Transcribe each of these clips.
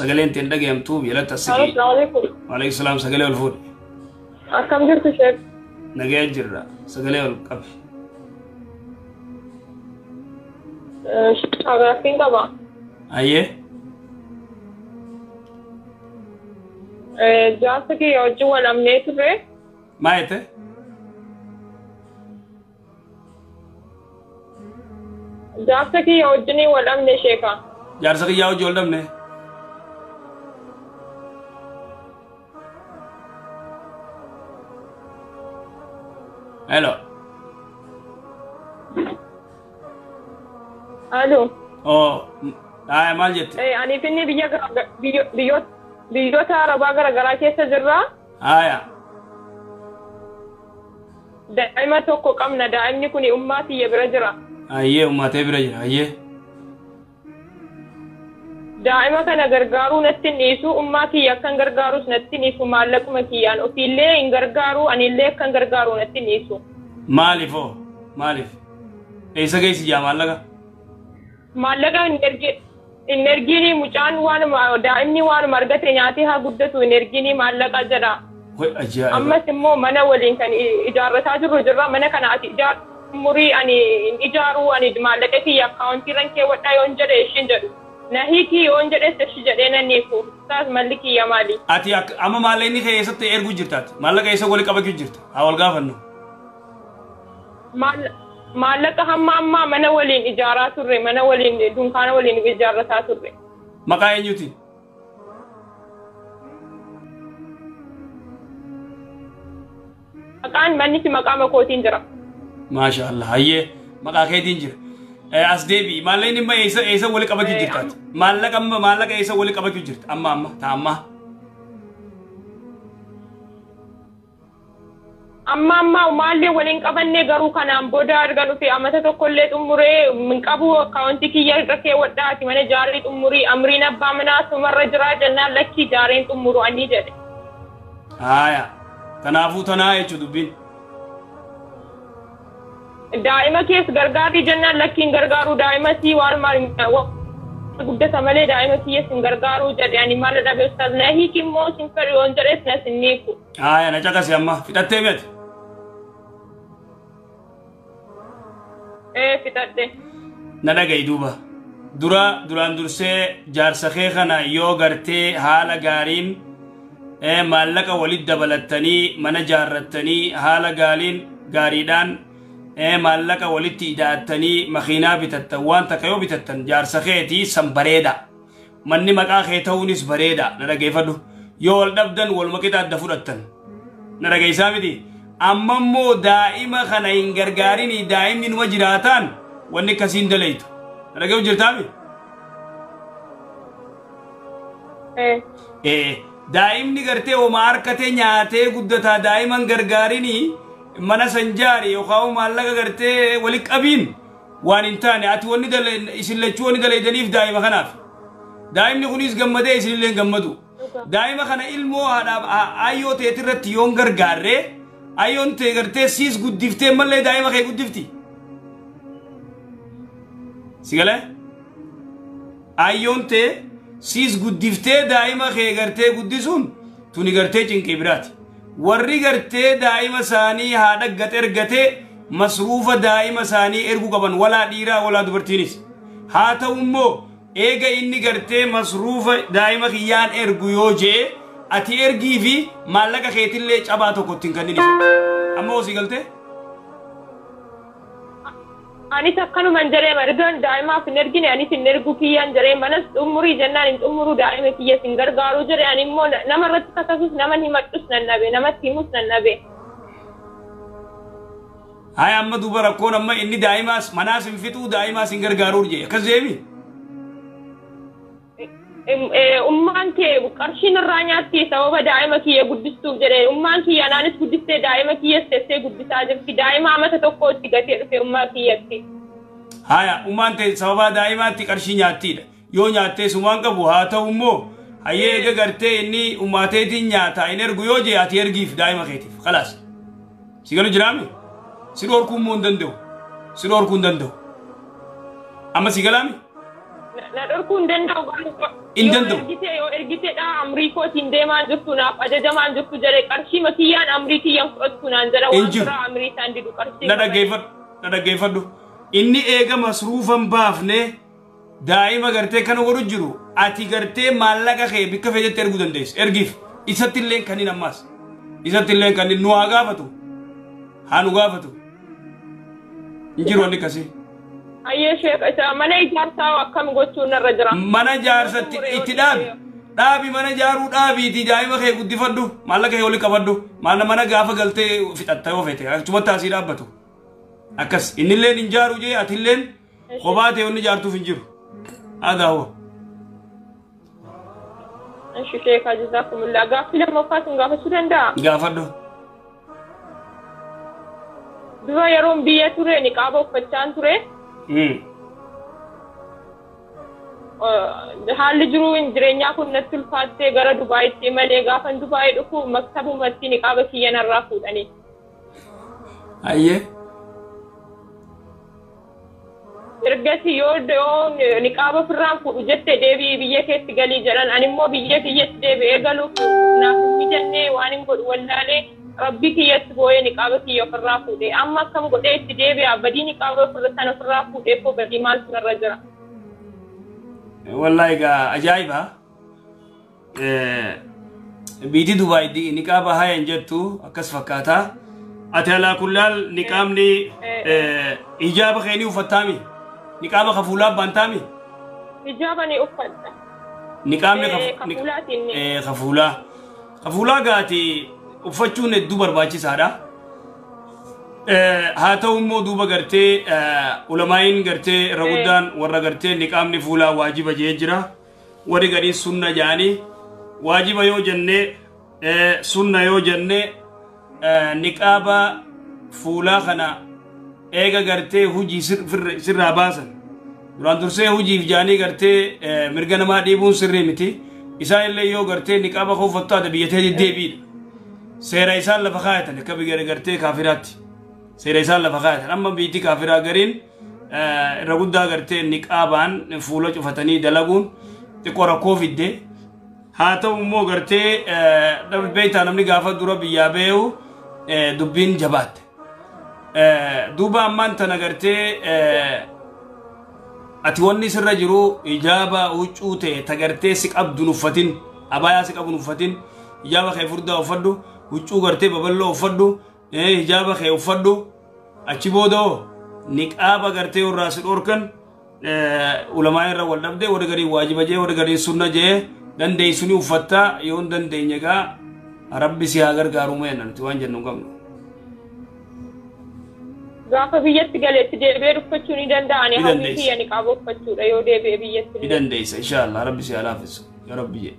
سجلين تندق يوم توب يلا تسكي السلام عليكم. وعليكم السلام سجلي والفول كم جرت شيخ؟ نجاي جرا سجلي والقبل شغالين طبعا. أيه جالسة كي يوجو الأمنية به. ما يته جالسة كي يوجني والأمنية شيخا. यार सके याओ जोल्डम ने हेलो ألو. مال جت أنا فيني بيجو ترى باقر قرا كيس جرا. دائما توكو كمنا دائما يكوني أمتي يبرجرا. أيه أمتي برجرا أيه دائما كان غرغارو نتنيسو أمتي يكن غرغارو نتنيسو مالكم كيان وفيلي إن غرغارو أن اللي كان غرغارو نتنيسو مالفو مالف ऐसा कैसी जा मालगा एनर्जी मुचान वान दाइमनी वान मर्गते न्याती हा गुद्दतु एनर्जी मालगा जरा अम्मा सिम्मो मना वलिन kan ijarata juru jira mana kana ati ijar muri ani ijaru ani malaka ki account ranke wada yon jare shin jadu nahi ki yon jare sesh jade na niku tas maliki ya mali ati amma maleni ke esate ergu jirtat malaka esa goli kabaki jirta awal gafanno malaka hamma amma mana walin ijara turre mana walin dunkana walin ijarata turre makaya nyuti akan manni ci maqama ko tinjira ما شاء الله هي مقاكي دينجر أسدبي مالين ما إيسا ولي كباك جرتات مالك إيسا ولي كباك جرت أما تاما أما مالي ولين كبني غرو كان أمبودا أرغانو في أمتا تقولت أموري من كابو كاونتي كي يركي وداتي من جاريت أموري أمرين أبامنا سمر رجرا جنا لكي جارين أمورو أني جدي تنافو تناي چدوبين دائما كيس غرغاري جنة لكن غرغارو دائما سي وار مار गुड्डे समले दायमा किए सिंगरगारू जद यानी माले दबे उस्ताद नहीं कि मो सिंगर योंजरेस न सिन्नीकु या ना चका से अम्मा फिटते में फिटते नडा गई दुरान दुरसे जार सखे खना यो गरते हाला गारिन मालका वलिद दबलतनी मन जारतनी हाला गालिन गारीदान مالك ولدتي داتني مخينا بتتوان تكيو بتتن جار سخيتي سمبريدا مني مكا خيتونيس بريدا نرا كيفدو يول دبدن والمكيتا دفرتن نرا كيسامي دي أممو دائما خنا إنغرغاريني دائم من وجراتان واني كسين دليتو نرا كيف جرتامي دائم نغرتي وماركتي نياتي قدتا دائما غرغاريني mana sanjari yookaan maallaqa gartee wali qabiin waan hin taane ati wanni isin lachuu wanni dalaydaniif daa'ima kanaaf daa'imni kunis gammadee isinillee gammadu daa'ima kana ilmoo ayyoo ta'e irratti yoon gargaarree ayyoon ta'e gartee siis guddiftee mallee daa'ima kee guddifti sigale ayyoon ta'e siis guddiftee daa'ima kee gartee guddisuun tuni gartee cinqii biraati warri gartee daa'ima saanii haadha gatergatee masruufa daa'ima saanii ergu qaban walaa dhiiraa walaa dubartiinis haa ta'u immoo eega inni gartee masruufa daa'ima kiyyaan ergu yoo jee ati ergii fi maallaqa keetillee cabaa tokkotti hin kenninis amma osii galtee ani takkanu manjare margan daa'ima fi nergine ani fi nergu kiyyan jare manas umuri jannan in umuru daa'ima kiyya singar garu jare ani mo nama rat takasus nama ni matus nannabe nama timus nannabe hay amma dubara kon amma inni daa'ima manas fitu daa'ima singar garu je kazemi umman ke qarshin raanyatti sababa daa'ima kiyya guddistu jare umman kiyya nanis guddiste daa'ima kiyya sesse guddisa jirti daa'ima amata tokko itti gatee dhufe umma kiyyatti haya umman te sababa daa'imatti qarshi nyaattiidha yoo nyaattee sumaan qabu haa ta'u immoo hayyee eega gartee inni ummateetiin nyaata in ergu yoo jee ati ergiif daa'ima keetiif khalaas si galu jiraame si dhorkuu immoo hin danda'u amma si galaami Na dhorkuun danda'u yoo ergiteedha amriikootiin deemaan jirtu naaf ajajamaan jirtu jedhe qarshii makiyyaan amrii kiyyaan fudhattu naan jedha waan biraa amrii isaan didu qarshii. Na dhaggeeffadhu. Inni eega masruufan baafne daa'ima gartee kana godhu jiru ati gartee maallaqa kee bikka feejetti erguu dandeessa. Ergiif isatti illee kan hin ammaas. Isatti illee kan nu haa gaafatu. Haa nu gaafatu. Injiru wanni akkasii. Ayyee sheekh isa mana ijaarsaa akkam gochuun narra jira. Mana ijaarsatti itti dhaabi. Dhaabi mana ijaaruu dhaabiiti daa'ima kee guddifadhu maallaqa kee oli qabadhu mana gaafa galtee fixatta yoo feete achumatti asii dhaabbatu. Akkas innilleen hin jaaru jee atilleen kophaa ta'e wanni ijaartuuf hin jiru. Adaawo. Anshi sheekha jazaakumullah gaaffii lammaffaa sun gaafachuu danda'a? Gaafadhu. Dura yeroon biyya ture niqaaba uffachaan ture. Haalli jiruun jireenyaa kun natti ulfaattee gara Dubaayitti malee gaafan Dubaayii dhufu maktabumatti niqaaba kiyya narraa fuudhanii. Ayyee. Ergasi yoo niqaaba firraan fuudhu jette deebii biyya keetti galii jedhan ani immoo biyya kiyyatti deebi'ee galuuf naaf hin mijannee waan hin godhu wallaalee rabbi kiyyatti boo'ee niqaaba kiyya ofirraa fuudhee amma akkam godhee itti deebi'a badii niqaaba sana ofirraa fuudhee koo badii maaltu narra jira. Wallahi egaa ajaa'iba. Biitii Dubaayitti niqaaba haa hin jettu akkas fakkaata. Ati alaa kullaal niqaabni hijaaba keenii uffattaami. Niqaaba kafuulaa bantaami. Hijaaba ni uffata. Niqaabni kafuulaa. Kafuulaa gaati uffachuun hedduu barbaachisaadha. Haa ta'u immoo duuba gartee ulamaa'iin gartee irra guddaan warra gartee niqaabni fuulaa waajiba jee jira. Warri gadiin sunna jaanii waajiba yoo jennee sunna yoo jennee niqaaba fuulaa kana eega gartee hujii sirraa baasan duraan dursee hujiif jaanii gartee mirga namaa dhiibuun sirrii miti isaan illee yoo gartee niqaaba koo uffattu ati biyyatee deddeebiidha seera isaan lafa kaayatan akka biyya gartee kaafiraatti seera isaan lafa kaayatan amma biitti kaafiraa gariin irra guddaa gartee niqaabaan fuula cufatanii dalaguun xiqqoo rakkoo fidde haa ta'u immoo gartee beektaa namni gaafa dura biyyaa bee'u dubbiin jabaatte. Duuba ammaan tana gartee ati wanni sirra jiru hijaaba huccuu ta'e tagartee si qabdu uffatin abaayaa si qabu uffatin hijaaba kee furdaa uffadhu huccuu gartee babal'oo uffadhu hijaaba kee uffadhu achi boodoo niqaaba gartee irraa si dhorkan ulamaa irra wal dhabdee warra garii waajiba jee warra garii sunna jee dandeessuni uffattaa yoo hin dandeenye gaa rabbi si haa gargaaru meenan waan jennu qabnu. Gaafa biyyatti galeetti deebi'ee uffachuu ni danda'ani hawwi kiyya niqaaba uffachuudha yoo deebi'ee biyyatti. Ni dandeessa inshallah rabbi si haa laafisu yaa rabbi jee.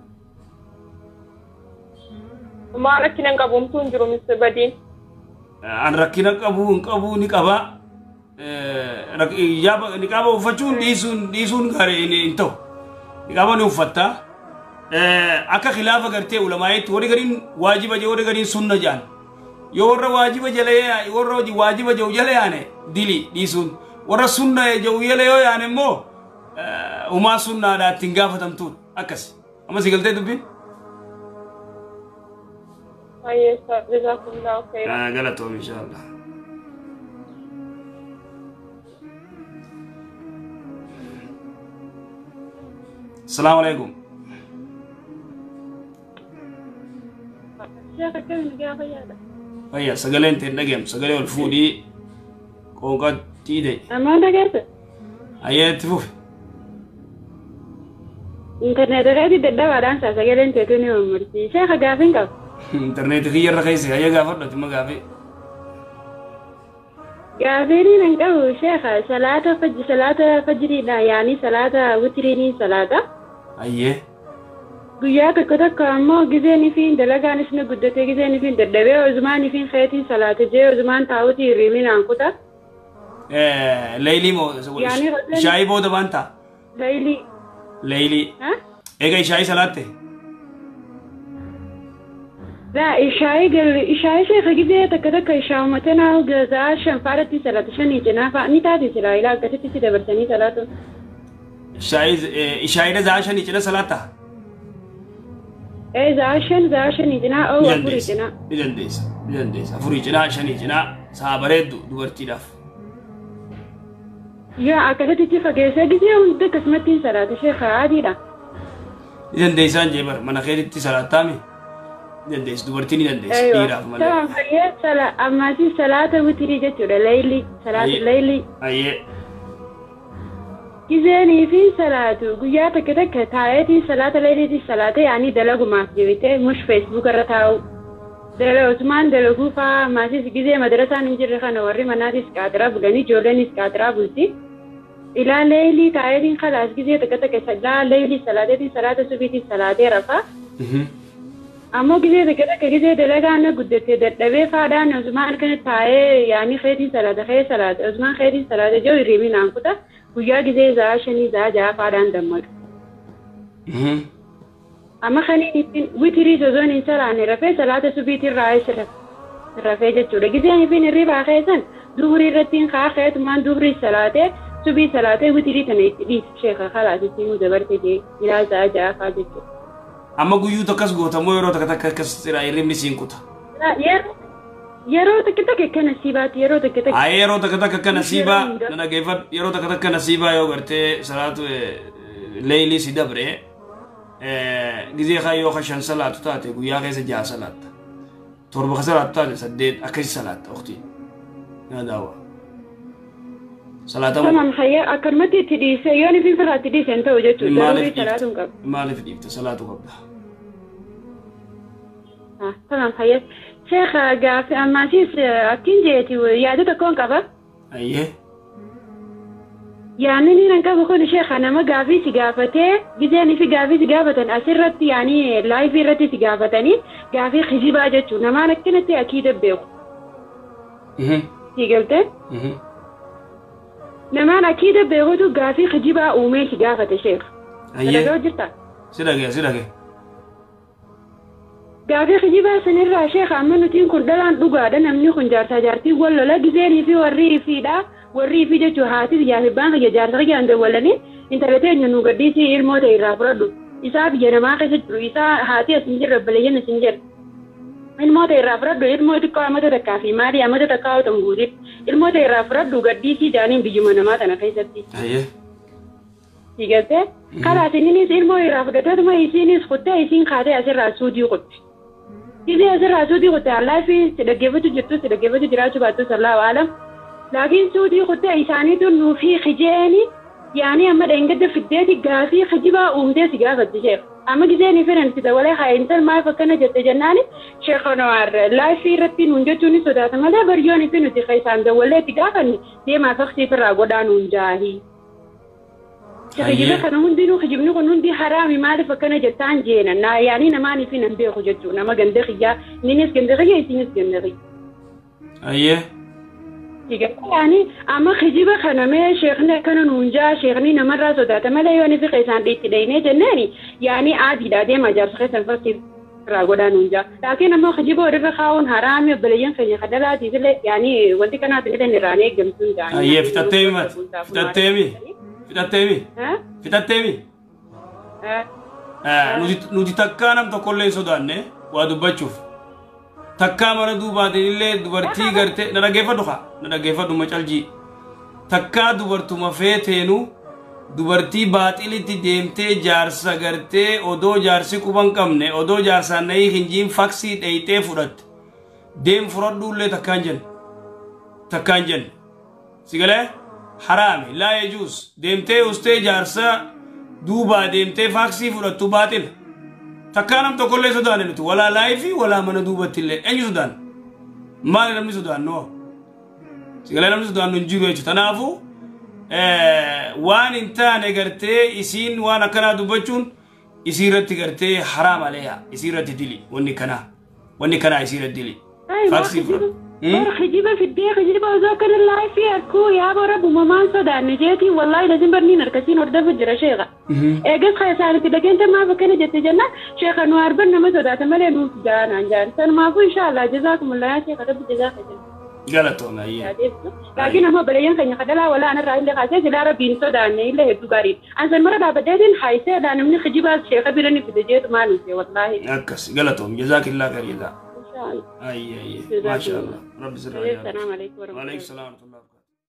Maal rakkina hin qabu hin jiru Mr. Badiin. An rakkina qabu hin qabu ni qaba. Niqaaba uffachuun dhiisuun gaarii hin ta'u. Niqaaba ni uffatta. Akka khilaafa gartee ulamaa'itti warri gariin waajiba jee warri gariin sunna jaan. Yoo warra waajiba jalee warra waajiba jau jale yaane dili dhiisuun warra sunna jau jale yoo yaane immoo umaa sunnaadhaa ittiin gaafatamtuudha akkas amma si galtee dubbiin. Galatoom inshaallah. Assalamu alaikum. Ayya sagaleen ta'e dhaggeem sagalee ol fuudhii qoonqatti ta'e. Ammaan dhageesse. Ayyee itti fufi. Intarneeta irratti dadhabaadhaan sagaleen ta'e ni uumurti. Sheekha gaafii qabu. Intarneeta kiyyarra keessa ayyee gaafadhu ma gaafii. Gaafiin hin qabu sheekha salaata fajriidha yaani salaata witiriinii salaata. Ayyee. Guyyaa tokko ammoo gizeen fi dalagaanis ni guddate gizeen fi dadhabee ozumaan fi xeetii salaata jee ozumaan taa'uti hirriminaan kuta. Leylii moo shaayii booda maanta? Leylii. Leylii. Eega shaayii salaatte? Laa shaayii sheekha gizee takka ishaa uummatanaa gazaa shan faaratti salaata shanii cinaa fa'a ni taate silaa ilaa akkasitti dabarsanii salaatu. إشاعة زاشن يجنا صلاة زاشن يجنا أو أفوري جنا إذن ديس أفوري جنا عشان يجنا سابريد دورتي داف يا أكلت تجيب كيسة جزء وندك اسمتين صلاة شيخ عادي لا إذن ديسان جبر من خير اتصالات تامي إذن ديس دورتي إذن ديس أيوة تمام هي صلاة أما في صلاة وتري جتورة ليلي صلاة الليلي أيه كذاني في صلاة قيادة كده كتايتي صلاة الليلي دي صلاة يعني دلقوا ما تجيبته مش فيسبوك رتاو دلقوا زمان دلقوا فا ما في كذا مدرسة نجري خنا وري منادي سكادرا بغني جولني سكادرا بولتي إلى ليلي تايتي خلاص كذا تكتك سجلا ليلي صلاة دي صلاة سبيتي صلاة رفا أما كذا كذا دلقا أنا قدرت دبي فادان زمان كانت تاي يعني خيري صلاة زمان خيري صلاة جو يريمين عنكتا ويا كذا زاشني زاجا فادان دمر أما خليني وتري زوجين إنسان عن رفع صلاة سبيتي الرئيس رفع جتورة كذا يعني بين الربع خيزان دوري رتين خاخت من دوري صلاة سبي صلاة وتري تنيتي شيخ خلاص يسمو دبرتي إلى زاجا فادجو أما قيو تكس قوتا مو يرو تكتك كس يرمي سينكوتا يرو تكتك كنسيبات يرو تكتك يرو تكتك كنسيبا أنا كيفت يرو تكتك كنسيبا يو برتي صلاة ليلي سيدبري جزء خايو خشان صلاة تاتي قيا خيس جا صلاة تورب خسرة تاتي سديت أكيد صلاة أختي هذا هو صلاة تمام خيا أكرمتي تديس يعني في صلاة تديس أنت وجدت ضروري صلاة قبل ما لف ديفت صلاة قبل تمام خيا شيخ قاف أما شيء أكين جيتي ويادة تكون قبل أيه يعني نحن كبخون شيخ أنا ما قافي سقافته جزاني في قافي سقافة أسرت يعني لايف رتي سقافتني قافي خجيبة جتشو نما نكنتي أكيد بيو تيجلته نما أكيد بيو قافي خجيبة أومي سقافة شيخ أيه سيداكي قافي خجيبة سنرى شيخ أمنو تين كردلان دوغادا نمني خنجار سجارتي ولا لا جزاني في وري في دا وري في جتو هاتي يا بان جار سرقي عند ولني انت بتين نو غديسي الموت يرافردو إسا بيجنا ما كسر إسا هاتي أسنجر ربليين أسنجر الموت يرافردو الموت كأمة تكافي ماري أمة تكاو تمغوري الموت يرافردو غديسي جاني بيجمنا ما تنا كيساتي أيه تيجته خلاص إني الموت يرافردو ما يسيني سخطة يسين خاطر أسر راسودي قط إذا أسر راسودي قط الله في سدقيفتو جتو سدقيفتو جراتو باتو صلى الله عليه لكن سودي قلت إنساني إنه في خجاني يعني أما دينقد في الديت قافي خجبا ومدي سقافة شيخ أما جزاني فرن كده ولا خاين إنسان ما فكنا جت جناني شيخ نوار لا في رتين ونجتوني سودات ما لا بريوني فينو تخيسان ده ولا تقافني دي ما فخسي فرا قدان ونجاهي خجبا كانوا هندينو خجبنو كانوا هندي حرامي ما فكنا جتان جينا نا يعني نماني فينا نبيه خجتونا ما جندخيا نينس جندخيا يسينس جندخي أيه يعني أما خجيبة خنامة شيخنا كانوا نونجا شيخني نمرة صدات ما لا يعني في قيسان ديتدينه جناني يعني عادي دادي ما جالس قيسان فصير راغودا نونجا لكن أما خجيبة ورفع خاون حرام يبليين خني خدلا تيجي يعني وانتي كنا تقدر نراني جمسون جاني أيه في تتمي نودي تكانم تقولين سودانه وادو بتشوف takka mana duubaate illee dubartii garte na dhageeffadhu macalji takka dubartuma feeteenu dubartii baaxilitti deemtee jaarsa gartee odoo jaarsi quban qabne odoo jaarsaan nayii hinjiin faksii dheeytee fudhatte deem fudhadhuullee takkaan jenne sigalee haraami laa yajuus deemtee ustee jaarsa duubaa deemtee faksii fudhattu baaxila takkanam tokolle Sudan nuti wala laifi wala mana dubatille enyu Sudan mali namni Sudan no sigala namni Sudan no jiru echu tanafu waan intane garte isin waan akana dubachun isirati garte haram aleya isirati dili wonni kana isirati dili faksi خجيبة في الدنيا خجيبة وذاكر الله في أكو يا برب ومامان صدق نجاتي والله لازم برني نركسين ورده في الجرشيغة إيجاز خيسان كده كنت ما بكنا جت جنة شيخ أنوار بنا ما صدق تملي نوف جان عن جان سن ما في إن شاء الله جزاكم الله يا شيخ رب جزاك قالتهم هي لكن هم بلين كان يخدلا ولا أنا رأي اللي قاسي لا ربين صدقني إلا هدو قارين أنا المرة ده بدأين حايسة لأن من خجيبة شيخ بيرني في دجيت ما نسي والله أكس قالتهم جزاك الله خير جزاك إن شاء الله أي ما شاء الله رب يسر عليك السلام عليكم وعليكم السلام ورحمة الله